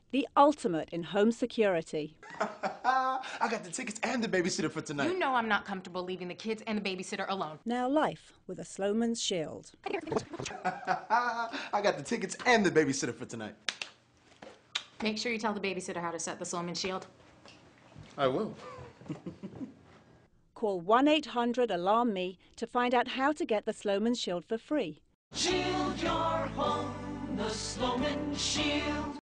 the ultimate in home security. I got the tickets and the babysitter for tonight. You know I'm not comfortable leaving the kids and the babysitter alone. Now life with a Slomin's Shield. I got the tickets and the babysitter for tonight. Make sure you tell the babysitter how to set the Slomin Shield. I will. Call 1-800-ALARM-ME to find out how to get the Slomin's Shield for free. Shield your home, the Slomin Shield.